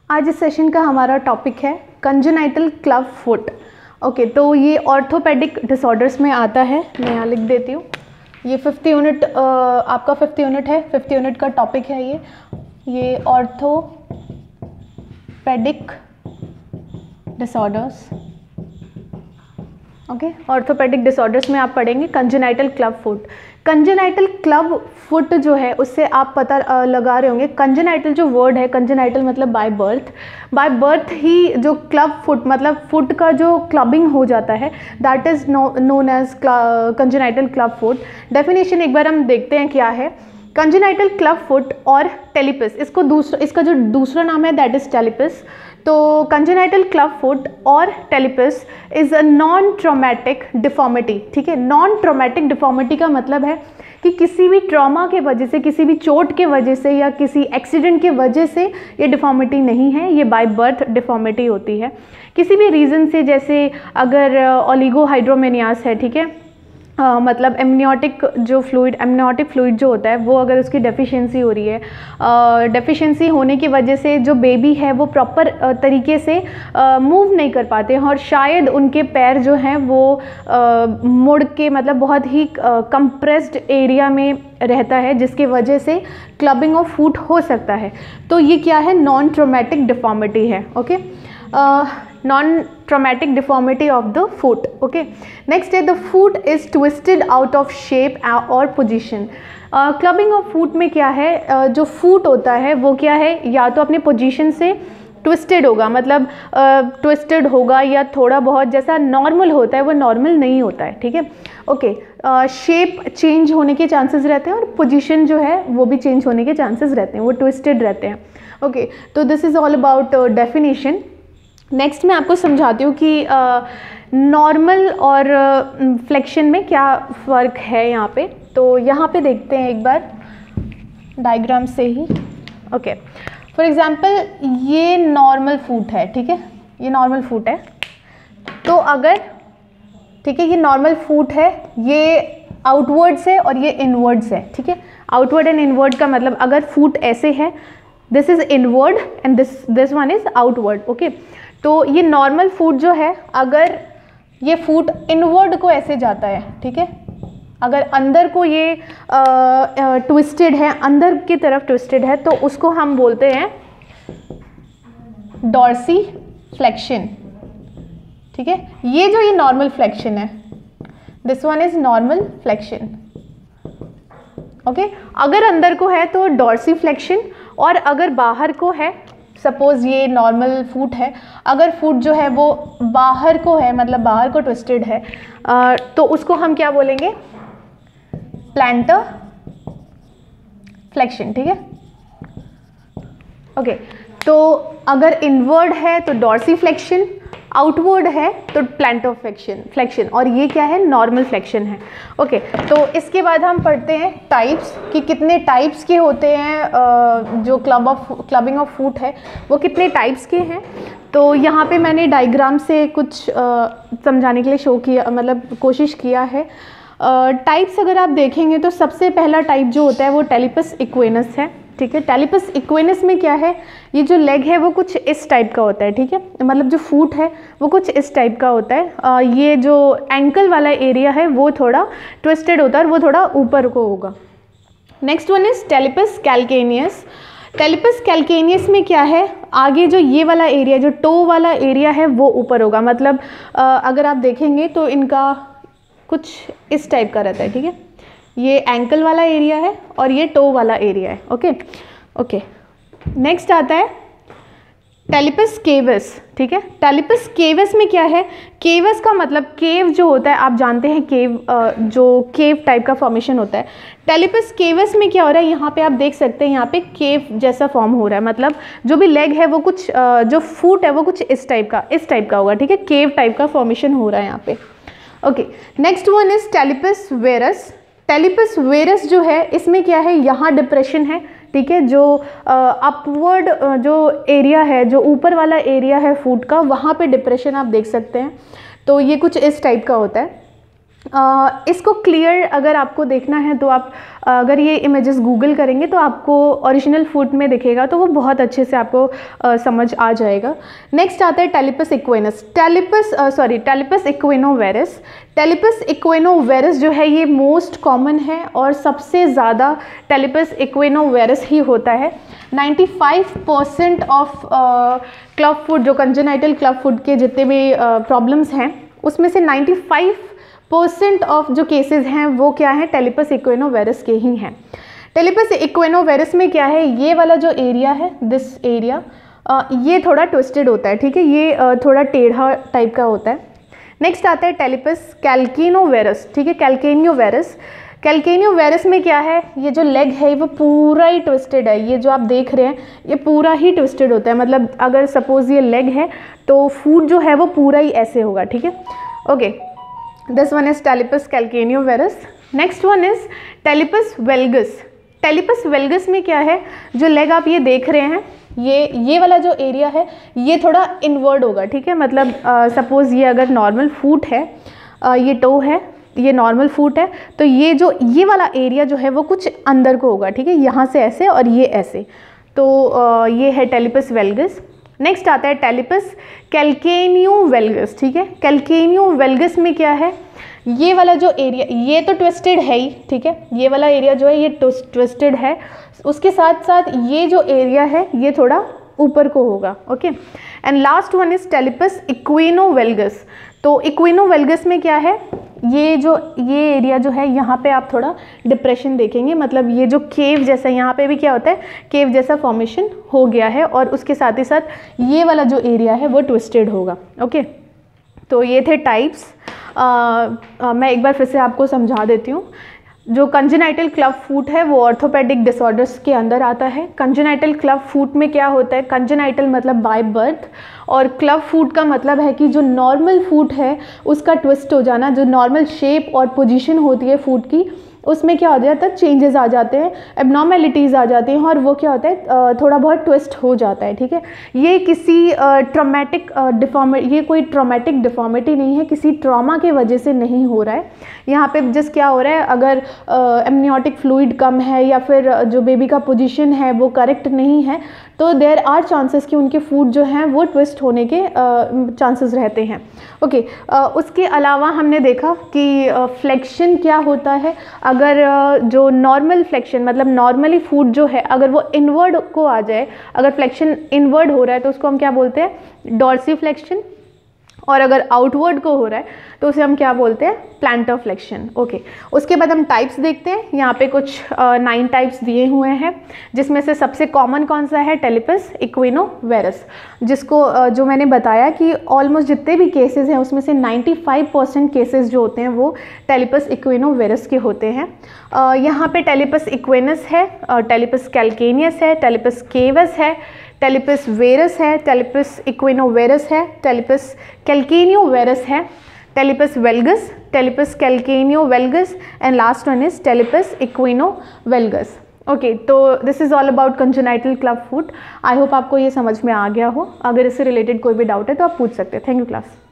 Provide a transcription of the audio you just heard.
आज इस सेशन का हमारा टॉपिक है कंजेनाइटल क्लब फुट। ओके, तो ये ऑर्थोपेडिक डिसऑर्डर्स में आता है। मैं यहाँ लिख देती हूँ। ये 50 यूनिट आपका 50 यूनिट है। 50 यूनिट का टॉपिक है ये orthopaedic disorders. Okay, orthopaedic disorders में आप पढ़ेंगे congenital club foot. Congenital club foot जो है उससे आप पता लगा रहे होंगे। कंजेनाइटल जो वर्ड है, कंजेनाइटल मतलब बाय बर्थ ही जो क्लब फुट मतलब फुट का जो क्लबिंग हो जाता है, that is known as congenital club foot. Definition एक बार हम देखते हैं क्या है। कंजेनाइटल क्लब फुट और टेलिपस, इसका जो दूसरा नाम है दैट इज टेलिपस। तो कंजेनाइटल क्लब फुट और talipes is a non traumatic deformity. ठीक है, नॉन ट्रॉमेटिक डिफॉर्मिटी का मतलब है कि किसी भी ट्रॉमा के वजह से, किसी भी चोट के वजह से या किसी एक्सीडेंट के वजह से ये डिफॉर्मिटी नहीं है, ये बाय बर्थ डिफॉर्मिटी होती है। किसी भी रीज़न से, जैसे अगर ओलिगोहाइड्रोमेनियास है, ठीक है, मतलब एमनियोटिक फ्लूइड जो होता है वो अगर उसकी डेफिशिएंसी हो रही है, डेफिशिएंसी होने की वजह से जो बेबी है वो प्रॉपर तरीके से मूव नहीं कर पाते हैं और शायद उनके पैर जो हैं वो मुड़ के मतलब बहुत ही कंप्रेस्ड एरिया में रहता है, जिसकी वजह से क्लबिंग ऑफ फुट हो सकता है। तो ये क्या है? नॉन ट्रॉमेटिक डिफॉर्मिटी है। Okay, non traumatic deformity of the foot. Okay, next है the foot is twisted out of shape और पोजीशन। क्लबिंग ऑफ फुट में क्या है, जो फुट होता है वो क्या है, या तो अपने पोजीशन से ट्विस्टेड होगा, मतलब ट्विस्टेड होगा, या थोड़ा बहुत जैसा नॉर्मल होता है वो नॉर्मल नहीं होता है। ठीक है, ओके, शेप चेंज होने के चांसेस रहते हैं और पोजीशन जो है वो भी चेंज होने के चांसेस रहते हैं, वो ट्विस्टेड रहते हैं। ओके, तो this is all about definition. Next मैं आपको समझाती हूँ कि नॉर्मल और फ्लेक्शन में क्या फ़र्क है यहाँ पे। तो यहाँ पे देखते हैं एक बार डायग्राम से ही। ओके, फॉर एग्जांपल ये नॉर्मल फुट है, ठीक है, ये नॉर्मल फुट है। तो अगर, ठीक है, ये नॉर्मल फुट है, ये आउटवर्ड्स है और ये इनवर्ड्स है। ठीक है, आउटवर्ड एंड इनवर्ड का मतलब अगर फुट ऐसे है, this is inward and this one is outward. Okay, तो ये नॉर्मल फुट जो है, अगर ये फुट इनवर्ड को ऐसे जाता है, ठीक है, अगर अंदर को ये ट्विस्टेड है, अंदर की तरफ ट्विस्टेड है, तो उसको हम बोलते हैं डॉर्सी फ्लेक्शन। ठीक है, ये नॉर्मल फ्लेक्शन है, this one is normal flexion. Okay, अगर अंदर को है तो डॉर्सी फ्लेक्शन, और अगर बाहर को है, सपोज ये नॉर्मल फुट है, अगर फुट जो है वो बाहर को है, मतलब बाहर को ट्विस्टेड है, तो उसको हम क्या बोलेंगे? Plantar flexion. ठीक है, ओके, तो अगर इनवर्ड है तो डॉर्सी फ्लेक्शन, आउटवर्ड है तो प्लांटर फ्लेक्शन, और ये क्या है? नॉर्मल फ्लेक्शन है। ओके, तो इसके बाद हम पढ़ते हैं टाइप्स, कि कितने टाइप्स के होते हैं, जो क्लबिंग ऑफ फुट है वो कितने टाइप्स के हैं। तो यहाँ पे मैंने डायग्राम से कुछ समझाने के लिए शो किया, मतलब कोशिश किया है। टाइप्स अगर आप देखेंगे तो सबसे पहला टाइप जो होता है वो टेलिपस इक्वेनस है। ठीक है, टेलिपस इक्वेनस में क्या है, ये जो लेग है वो कुछ इस टाइप का होता है। ठीक है, मतलब जो फुट है वो कुछ इस टाइप का होता है। ये जो एंकल वाला एरिया है वो थोड़ा ट्विस्टेड होता है और वो थोड़ा ऊपर को होगा। Next one is talipes calcaneus. Talipes calcaneus में क्या है, आगे जो ये वाला एरिया, जो टो वाला एरिया है वो ऊपर होगा, मतलब अगर आप देखेंगे तो इनका कुछ इस टाइप का रहता है। ठीक है, ये एंकल वाला एरिया है और ये टो वाला एरिया है। ओके ओके, नेक्स्ट आता है टेलिपस केवस। ठीक है, टेलिपस केवस में क्या है, केवस का मतलब केव जो होता है, आप जानते हैं केव, जो केव टाइप का फॉर्मेशन होता है। टेलिपस केवस में क्या हो रहा है, यहाँ पे आप देख सकते हैं, यहाँ पे केव जैसा फॉर्म हो रहा है, मतलब जो भी लेग है वो कुछ, जो फुट है वो कुछ इस टाइप का होगा। ठीक है, केव टाइप का फॉर्मेशन हो रहा है यहाँ पे। Okay, next one is talipes varus. Talipes varus जो है, इसमें क्या है, यहाँ डिप्रेशन है। ठीक है, जो अपवर्ड जो एरिया है, जो ऊपर वाला एरिया है फुट का, वहाँ पे डिप्रेशन आप देख सकते हैं। तो ये कुछ इस टाइप का होता है। इसको क्लियर अगर आपको देखना है तो आप अगर ये इमेजेस गूगल करेंगे तो आपको ओरिजिनल फुट में दिखेगा, तो वो बहुत अच्छे से आपको समझ आ जाएगा। नेक्स्ट आता है टेलिपस इक्वेनस। टेलिपस इक्वेनोवेरस। टेलिपस इक्वेनोवेरस जो है ये मोस्ट कॉमन है और सबसे ज़्यादा टेलिपस इक्वेनोवेरस ही होता है। 95% ऑफ क्लब फुट, जो कंजेनाइटल क्लब फुट के जितने भी प्रॉब्लम्स हैं उसमें से 95% ऑफ जो केसेस हैं वो क्या है, टेलिपस इक्वेनोवेरस के ही हैं। टेलिपस इक्वेनोवेरस में क्या है, ये वाला जो एरिया है, दिस एरिया, ये थोड़ा ट्विस्टेड होता है, ठीक है, ये थोड़ा टेढ़ा टाइप का होता है। नेक्स्ट आता है टेलिपस कैल्केनोवेरस, ठीक है, कैल्केनियोवेरस। कैल्केनियोवेरस में क्या है, ये जो लेग है वो पूरा ही ट्विस्टेड है, ये जो आप देख रहे हैं ये पूरा ही ट्विस्टेड होता है, मतलब अगर सपोज ये लेग है तो फूट जो है वो पूरा ही ऐसे होगा, ठीक है। Okay, this one is talipes calcaneovarus. Next one is talipes valgus. Talipes valgus में क्या है, जो लेग आप ये देख रहे हैं, ये वाला जो एरिया है ये थोड़ा इनवर्ड होगा, ठीक है, मतलब सपोज ये अगर नॉर्मल फूट है, ये टो है, ये नॉर्मल फूट है, तो ये वाला एरिया जो है वो कुछ अंदर को होगा, ठीक है, यहाँ से ऐसे और ये ऐसे, तो ये है टेलिपस वेल्गस। नेक्स्ट आता है टेलिपस कैल्केनियोवेल्गस, ठीक है। कैल्केनियोवेल्गस में क्या है, ये वाला जो एरिया, ये तो ट्विस्टेड है ही, ठीक है, ये वाला एरिया जो है ये ट्विस्टेड है, उसके साथ साथ ये जो एरिया है ये थोड़ा ऊपर को होगा, okay. And last one is talipes equinovalgus. तो इक्वेनोवेल्गस में क्या है, ये एरिया जो है यहाँ पे आप थोड़ा डिप्रेशन देखेंगे, मतलब ये जो केव जैसा, यहाँ पे भी क्या होता है, केव जैसा फॉर्मेशन हो गया है, और उसके साथ ही साथ ये वाला जो एरिया है वो ट्विस्टेड होगा, ओके। तो ये थे टाइप्स। मैं एक बार फिर से आपको समझा देती हूँ। जो कंजेनाइटल क्लब फुट है वो ऑर्थोपेडिक डिसऑर्डर्स के अंदर आता है। कंजेनाइटल क्लब फुट में क्या होता है, कंजेनाइटल मतलब बाय बर्थ, और क्लब फुट का मतलब है कि जो नॉर्मल फुट है उसका ट्विस्ट हो जाना, जो नॉर्मल शेप और पोजीशन होती है फुट की उसमें क्या हो जाता है, चेंजेस आ जाते हैं, एबनॉर्मेलिटीज़ आ जाती हैं, और वो क्या होता है, थोड़ा बहुत ट्विस्ट हो जाता है, ठीक है। ये किसी ट्रॉमेटिक ये कोई ट्रॉमेटिक डिफॉर्मिटी नहीं है, किसी ट्रॉमा के वजह से नहीं हो रहा है। यहाँ पे जस्ट क्या हो रहा है, अगर एमनियोटिक फ्लूइड कम है या फिर जो बेबी का पोजीशन है वो करेक्ट नहीं है, तो देयर आर चांसेस कि उनके फूड जो हैं वो ट्विस्ट होने के चांसेस रहते हैं, ओके। उसके अलावा हमने देखा कि फ्लेक्शन क्या होता है। अगर जो नॉर्मल फ्लेक्शन मतलब नॉर्मली फूड जो है अगर वो इनवर्ड को आ जाए, अगर फ्लेक्शन इनवर्ड हो रहा है तो उसको हम क्या बोलते हैं, डॉर्सीफ्लेक्शन, और अगर आउटवर्ड को हो रहा है तो उसे हम क्या बोलते हैं, प्लांटर फ्लेक्शन, ओके। उसके बाद हम टाइप्स देखते हैं। यहाँ पे कुछ 9 टाइप्स दिए हुए हैं, जिसमें से सबसे कॉमन कौन सा है, टेलिपस इक्वेनोवेरस, जिसको जो मैंने बताया कि ऑलमोस्ट जितने भी केसेस हैं उसमें से 95% केसेस जो होते हैं वो टेलिपस इक्वेनोवेरस के होते हैं। यहाँ पे टेलिपस इक्वेनस है, टेलिपस कैल्केनियस है, टेलिपस केवस है, टेलिपस वेरस है, टेलिपस इक्वेनोवेरस है, टेलिपस कैल्केनियोवेरस है, talipes valgus, talipes calcaneovalgus, and last one is talipes equinovalgus, okay. तो this is all about congenital club foot. I hope आपको ये समझ में आ गया हो। अगर इससे रिलेटेड कोई भी डाउट है तो आप पूछ सकते हैं। Thank you class.